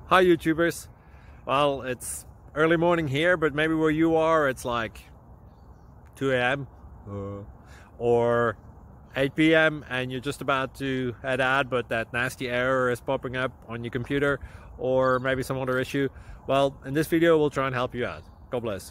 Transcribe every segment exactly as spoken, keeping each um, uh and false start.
Hi YouTubers. Well, it's early morning here, but maybe where you are it's like two A M uh, or eight P M and you're just about to head out, but that nasty error is popping up on your computer, or maybe some other issue. Well, in this video we'll try and help you out. God bless.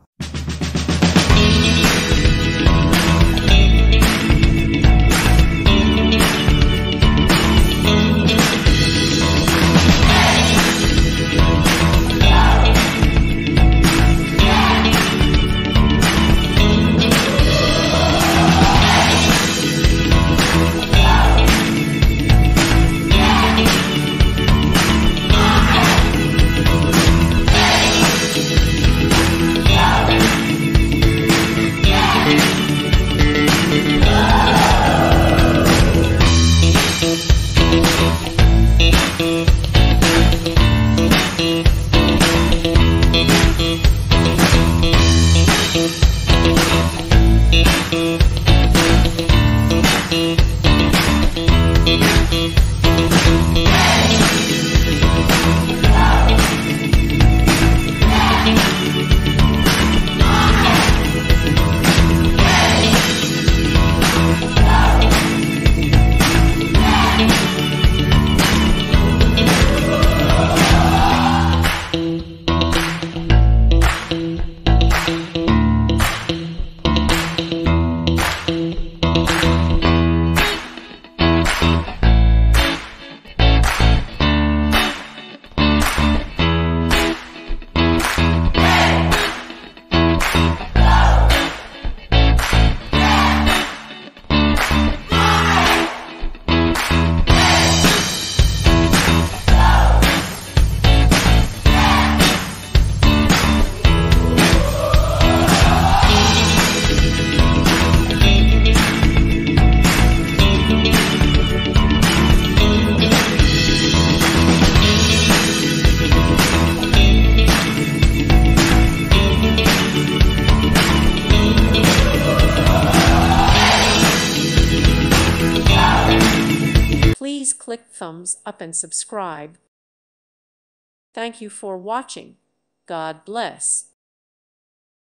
Please click thumbs up and subscribe. Thank you for watching. God bless.